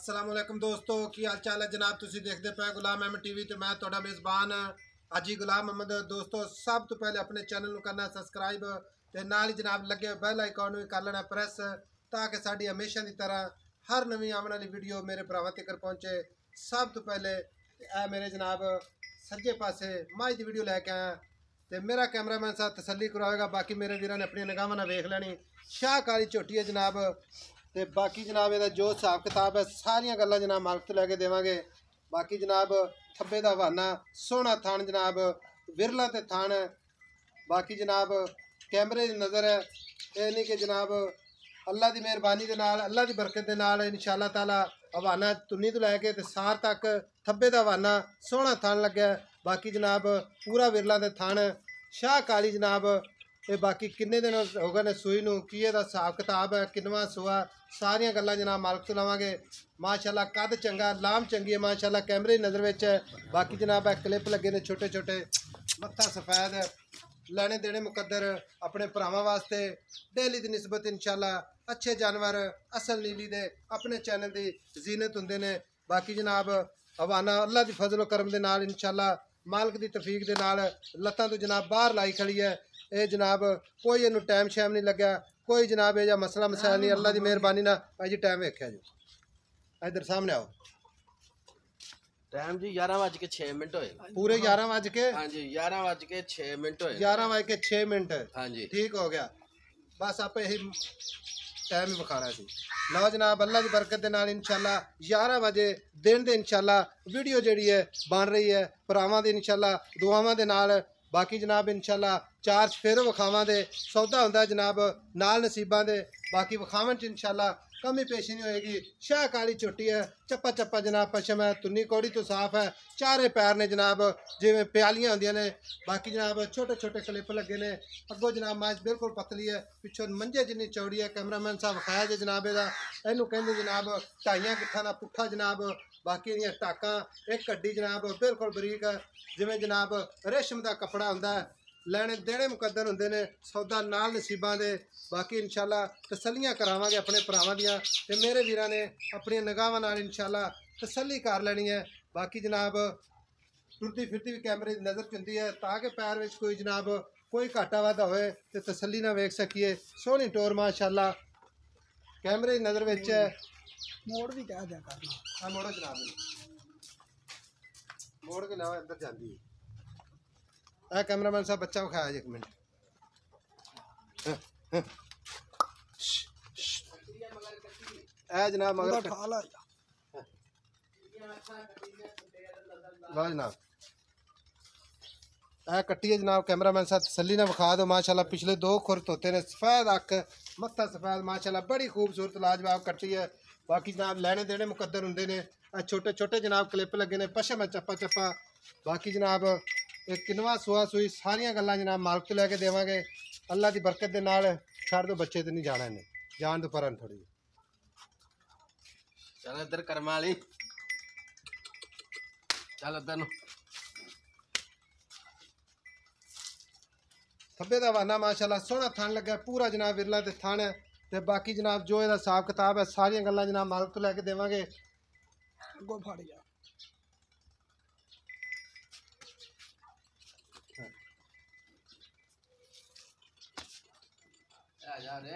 अस्सलामुअलैकुम दोस्तों की हाल चाल है जनाब। तुसी देखते पे गुलाम अहमद टीवी तो मैं तुहाडा मेज़बान हाजी गुलाम अहमद। दोस्तों सब तो पहले अपने चैनल को करना सब्सक्राइब ते नाल ही जनाब लगे बैल आइकॉन भी कर लेना प्रेस ताकि साड़ी हमेशा की तरह हर नवी आने वाली वीडियो मेरे भरावां तक पहुँचे। सब तो पहले ए मेरे जनाब सज्जे पासे माई की वीडियो लैके आया तो मेरा कैमरामैन साहब तसल्ली करवाएगा। बाकी मेरे वीर ने अपनी निगाहों नाल वेख लैनी। शाह काली झोटी है जनाब ते बाकी जनाब ਇਹਦਾ जो हिसाब किताब है सारिया गल्लां जनाब मालक तो लैके देवांगे। बाकी जनाब थब्बे दा हवाना सोहना थान जनाब विरला ते थान। बाकी जनाब कैमरे की नज़र है ये नहीं कि जनाब अल्लाह की मेहरबानी के नाल अल्लाह की बरकत के नाल इंशाअल्लाह ताला हवाना तुन्नी तो लैके ते सार तक थब्बे दा हवाना सोहना थान लग्या। बाकी जनाब पूरा विरला ते थान शाह काली जनाब ये बाकी किन्ने दिन हो गए ने सूई नूं की इहदा हिसाब किताब है किन्नवां सूआ सारियां गल्लां जनाब मालक तो लवांगे। माशाअल्लाह कद चंगा लाम चंगी है माशाअल्लाह कैमरे की नज़र विच। बाकी जनाब क्लिप लगे ने छोटे छोटे मत्था सफेद लैने देने मुकद्दर अपने भरावां वास्ते डेली की निस्बत इंशाअल्लाह अच्छे जानवर असल नीली दे अपने चैनल की जीनत हुंदे ने। बाकी जनाब हवाना अल्लाह की फजलो करम दे नाल इंशाअल्लाह मालक की तफीक दे नाल लत्तां तो जनाब बाहर लाई खड़ी है। ये जनाब कोई इनू टाइम शैम नहीं लग्या कोई जनाब यह मसला मसाइल नहीं अल्लाह की मेहरबानी ना अज टाइम वेख्या जी इधर सामने आओ। टाइम जी 11:06 होए पूरे 11 हाँ जी 11:06 होए 11:06 हाँ जी ठीक हो गया। बस आप यही टाइम ही विखाना सी। लो जनाब अल्लाह की बरकत के नाल इंशाअल्लाह 11 बजे दिन दे इंशाअल्लाह वीडियो जिहड़ी है बन रही है भरावां दी इंशाअल्लाह दुआवां दे नाल। बाकी जनाब इंशाअल्लाह 4 चफेरे विखावां दे सौदा हुंदा जनाब नाल नसीबां दे। बाकी विखावां च इंशाअल्लाह कमी पेशी नहीं होएगी। शाह काली झोटी है चप्पा चप्पा जनाब पशम है तुन्नी कौड़ी तो साफ है चारे पैर ने जनाब जिवें प्यालियां होंदियां ने। बाकी जनाब छोटे छोटे क्लिप लगे ने अगों जनाब माज बिल्कुल पतली है पिछों मंजे जिन्नी चौड़ी है। कैमरामैन साहब विखाया जे जनाब इहदा इहनूं कहंदे जनाब ढाइयां गिट्ठां दा पुट्ठा जनाब। बाकी इहदियां टाकां एक कड्डी जनाब बिल्कुल बरीक है जिवें जनाब रेशम का कपड़ा हुंदा है। लैने देने मुकद्दर होंदे ने सौदा नाल नसीबां दे। बाकी इंशाअल्लाह तसल्लियां करावांगे अपने भरावां दियां ते मेरे वीरां ने अपनी निगाहां नाल इंशाअल्लाह तसल्ली कर लैनी है। बाकी जनाब टुरदी फिरदी भी कैमरे की नज़र च हुंदी है ताकि पैर विच कोई जनाब कोई घाटा वाधा होए ते तसल्ली ना वेख सकीए। सोहनी टोर माशाअल्लाह कैमरे की नज़र विच है। मोड़ भी कह दिया करना हाँ मोड़ो जनाब मोड़ के लाओ अंदर जाती है। कैमरामैन साहब बच्चा विखाया जी एक मिनट जनाब मगर लो जनाब कट्टी है जनाब कैमरामैन साहब तसल्ली ना विखा दो। माशाल्लाह पिछले 2 खुर तोते ने सफेद अख मत्था सफेद माशाल्लाह बड़ी खूबसूरत लाजवाब कट्टी है। बाकी जनाब लैने देने मुकद्दर होंगे ने छोटे छोटे जनाब क्लिप लगे ने पशम है चप्पा चप्पा। बाकी जनाब एक किनवा सुआ सुई सारिया गल्लां जनाब मालक तो लैके देवांगे अल्लाह की बरकत दे नाल। छड़ दो बच्चे तो नहीं जाना इन्हें जान दो परन थोड़ी चल इधर कर्मा वाली चल इधर नु थब्बे दा हवाना माशाल्लाह सोहना थान लगा पूरा जनाब विरला ते थान है ते बाकी जनाब जो इहदा हिसाब किताब है सारिया गल्लां जनाब मालक तो लैके देवांगे। अगो फड़ जा जा रे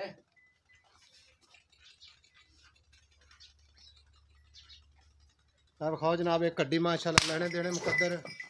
विखाओ जनाब एक कड्डी माशाल्लाह लैने देने मुकद्दर।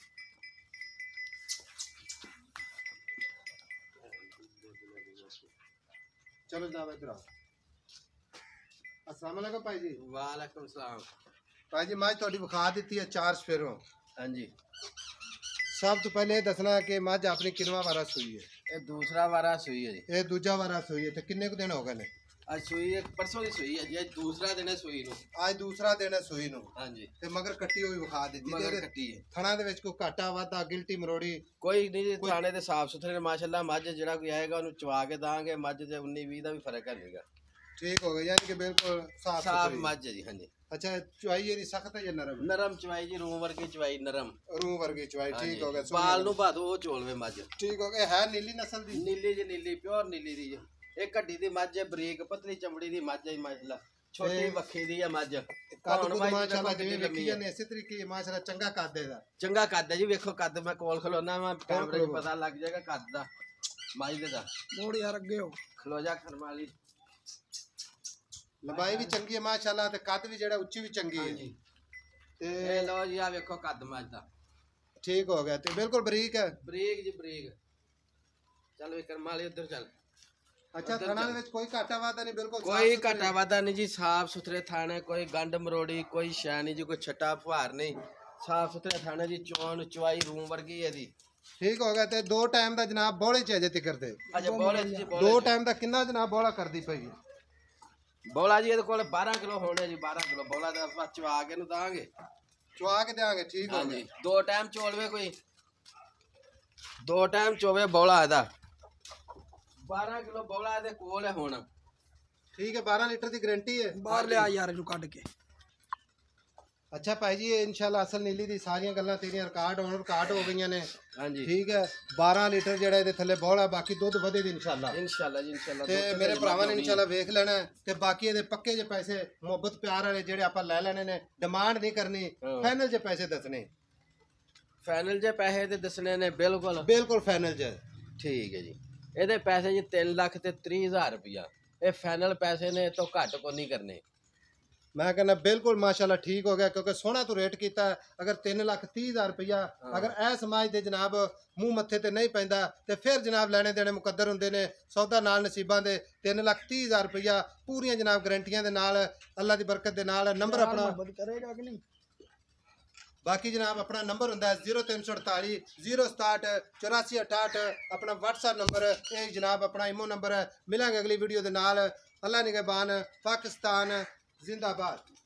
चलो जनाब इधर आओ। अस्सलाम वालेकुम भाई जी। वालेकुम सलाम भाई जी मझ थोड़ी विखा दी है 4 चफेरों। हाँ जी सब तो पहले दसना कि मझ अपनी किनवा वारा सूई है। ये दूसरा वारा सुई है जी ये दूजा वारा सूई है तो किन्ने को दिन हो गए ने? आज सुई है परसों की सुई है जी आज दूसरा दिन है सुई नु आज दूसरा दिन है सूई नूं हाँ जी ते मगर कट्टी हुई विखा दी मगर कट्टी है थणा दे विच कोई घाटा वाधा गिल्टी मरोड़ी कोई नहीं थाने दे साफ सुथरे माशाल्लाह मझ जेड़ा कोई आएगा उन्हें चवा के दांगे मझ ते 19-20 का भी फर्क है नहींगा। ठीक हो गया यानी कि बिल्कुल साफ साफ सुथरी मझ है जी हाँ जी। अच्छा चवाई ये सख्त है या नरम? नरम चवाई जी रूम वर्गी चवाई नरम रूह वर्गी चवाई ठीक हो गया। बाल नु भादो वो चोलवे मझ ठीक हो गया है नीली नस्ल दी नीली जी नीली प्योर नीली दी एक हड्डी दी मझ है बरीक पतली चमड़ी दी मझ है माशाल्लाह ਛੋਟੀ ਵੱਖੀ ਦੀ ਆ ਮੱਝ ਕੱਦ ਹੁਣ ਕੁਦ ਬਾਈ ਮਾਸ਼ਾਅੱਲਾ ਦੇਖੋ ਜਿਵੇਂ ਕਿੰਨੀ ਵੇਖੀ ਲੰਮੀ ਆ। ਜਾਂਦੇ ਇਸੇ ਤਰੀਕੇ ਮਾਸ਼ਾਅੱਲਾ ਚੰਗਾ ਕੱਦ ਇਹਦਾ। ਚੰਗਾ ਕੱਦ ਹੈ ਜੀ, ਵੇਖੋ ਕੱਦ ਮੈਂ ਕੋਲ ਖਲੋਣਾ ਵਾ ਕੈਮਰੇ 'ਚ ਖਲੋ। ਪਤਾ ਲੱਗ ਜਾਏਗਾ ਕੱਦ ਦਾ ਮੱਝ ਦੇ ਦਾ। ਮੋੜ ਯਾਰ ਅੱਗੇ ਹੋ। ਖਲੋ ਜਾ ਖਰਮਾ ਵਾਲੀ। ਲੰਬਾਈ ਵੀ ਚੰਗੀ ਹੈ ਮਾਸ਼ਾਅੱਲਾ ਤੇ ਕੱਦ ਵੀ ਜਿਹੜਾ ਉੱਚੀ ਵੀ ਚੰਗੀ ਹੈ ਹਾਂਜੀ ਤੇ ਇਹ ਲਓ ਜੀ ਆ ਵੇਖੋ ਕੱਦ ਮੱਝ ਦਾ ਠੀਕ ਹੋ ਗਿਆ ਤੇ ਬਿਲਕੁਲ ਬਰੀਕ ਹੈ। ਬਰੀਕ ਜੀ ਬਰੀਕ। ਚੱਲ ਵੇ ਕਰਮਾ ਵਾਲੀ ਉੱਧਰ ਚੱਲ। ਅੱਛਾ ਥਣਾ ਦੇ ਵਿੱਚ ਕੋਈ ਘਾਟਾ ਵਾਧਾ ਨਹੀਂ, ਬਿਲਕੁਲ ਸਾਫ਼ ਕੋਈ ਸੁਥਰੇ। ਘਾਟਾ ਵਾਧਾ ਨਹੀਂ ਜੀ, ਸਾਫ ਸੁਥਰੇ ਥਾਣੇ, ਕੋਈ ਗੰਡ ਮਰੋੜੀ ਕੋਈ ਸ਼ੈ ਨਹੀਂ ਜੀ, ਕੋਈ ਛੱਟਾ ਫੁਹਾਰ ਨਹੀਂ, ਸਾਫ ਸੁਥਰੇ ਥਾਣੇ ਜੀ। ਚੋਣ ਚਵਾਈ ਰੂਮ ਵਰਗੀ ਹੈ ਜੀ। ਠੀਕ ਹੋ ਗਿਆ ਤੇ 2 ਟਾਈਮ ਦਾ ਜਨਾਬ ਬੋਲੇ ਚ ਅਜੇ ਤੱਕ ਦੇ ਅੱਛਾ ਬੋਲੇ ਜੀ 2 ਟਾਈਮ ਦਾ ਕਿੰਨਾ ਜਨਾਬ ਬੋਲਾ ਕਰਦੀ ਪਈ? ਬੋਲਾ ਜੀ ਇਹਦੇ ਕੋਲ 12 ਕਿਲੋ ਹੋਣੇ ਜੀ, 12 ਕਿਲੋ ਬੋਲਾ ਦਾ ਆਪਾਂ ਚਵਾ ਕੇ ਨੂੰ ਦਾਂਗੇ। ਚਵਾ ਕੇ ਦੇਾਂਗੇ। ਠੀਕ ਹੋ ਹਾਂਜੀ ਗਿਆ। 2 ਟਾਈਮ ਚੋਲਵੇ ਕੋਈ 2 ਟਾਈਮ ਚੋਵੇ ਬੋਲਾ ਇਹਦਾ 12 ਕਿਲੋ ਬੋਲਾ ਇਹਦੇ ਕੋਲ ਹੈ ਹੁਣ। ਠੀਕ ਹੈ 12 ਲੀਟਰ ਦੀ ਗਾਰੰਟੀ ਹੈ। ਬਾਹਰ ਲਿਆ ਯਾਰ ਇਹਨੂੰ ਕੱਢ ਕੇ। ਅੱਛਾ ਭਾਈ ਜੀ ਇਹ ਇਨਸ਼ਾਅੱਲਾ ਅਸਲ ਨੀਲੀ ਦੀ ਸਾਰੀਆਂ ਗੱਲਾਂ ਤੇਰੀਆਂ ਰਿਕਾਰਡ ਹੋ ਗਈਆਂ ਨੇ। ਹਾਂਜੀ ਠੀਕ ਹੈ 12 ਲੀਟਰ ਜਿਹੜਾ ਇਹਦੇ ਥੱਲੇ ਬੋਲਾ, ਬਾਕੀ ਦੁੱਧ ਵਧੇ ਦੀ ਇਨਸ਼ਾਅੱਲਾ। ਇਨਸ਼ਾਅੱਲਾ ਜੀ ਇਨਸ਼ਾਅੱਲਾ। ਤੇ ਮੇਰੇ ਭਰਾਵਾਂ ਨੇ ਇਨਸ਼ਾਅੱਲਾ ਵੇਖ ਲੈਣਾ ਹੈ ਤੇ ਬਾਕੀ ਇਹਦੇ ਪੱਕੇ ਜੇ ਪੈਸੇ ਮੁਹੱਬਤ ਪਿਆਰ ਵਾਲੇ ਜਿਹੜੇ ਆਪਾਂ ਲੈ ਲੈਣੇ ਨੇ, ਡਿਮਾਂਡ ਨਹੀਂ ਕਰਨੀ, ਫਾਈਨਲ ਜੇ ਪੈਸੇ ਦੱਸਣੇ। ਫਾਈਨਲ ਜੇ ਪੈਸੇ ਤੇ ਦੱਸਣੇ ਨੇ ਬਿਲਕੁਲ ਬਿਲਕੁਲ ਫਾਈਨਲ ਜੇ। ਠੀਕ ਹੈ ਜੀ। ਇਹਦੇ ਪੈਸੇ ਜੀ 3,30,000 ਰੁਪਇਆ। ਇਹ ਫਾਈਨਲ ਪੈਸੇ ਨੇ, ਤੋਂ ਘੱਟ ਕੋ ਨਹੀਂ ਕਰਨੇ। ਮੈਂ ਕਹਿੰਦਾ ਬਿਲਕੁਲ ਮਾਸ਼ਾਅੱਲਾ ਠੀਕ ਹੋ ਗਿਆ ਕਿਉਂਕਿ ਸੋਹਣਾ ਤੂੰ ਰੇਟ ਕੀਤਾ। ਅਗਰ 3,30,000 ਰੁਪਇਆ ਅਗਰ ਇਹ ਸਮਾਜ ਦੇ ਜਨਾਬ ਮੂੰਹ ਮੱਥੇ ਤੇ ਨਹੀਂ ਪੈਂਦਾ ਤੇ ਫਿਰ ਜਨਾਬ ਲੈਣੇ ਦੇਣੇ ਮੁਕੱਦਰ ਹੁੰਦੇ ਨੇ। ਸੌਦਾ ਨਾਲ ਨਸੀਬਾਂ ਦੇ। 3,30,000 ਰੁਪਇਆ ਪੂਰੀਆਂ ਜਨਾਬ ਗਰੰਟੀਆਂ ਦੇ ਨਾਲ, ਅੱਲਾ ਦੀ ਬਰਕਤ ਦੇ ਨਾਲ। ਨੰਬਰ ਆਪਣਾ ਮੁਹੱਬਤ ਕਰੇਗਾ ਕਿ ਨਹੀਂ? ਬਾਕੀ ਜਨਾਬ ਆਪਣਾ ਨੰਬਰ ਹੁੰਦਾ ਹੈ 0348 067 8468। ਆਪਣਾ WhatsApp ਨੰਬਰ ਇਹ ਜਨਾਬ ਆਪਣਾ ਇਮੋ ਨੰਬਰ ਹੈ। ਮਿਲਾਂਗੇ ਅਗਲੀ ਵੀਡੀਓ ਦੇ ਨਾਲ। ਅੱਲਾ ਨਿਗਹਿਬਾਨ। ਪਾਕਿस्तान जिंदाबाद।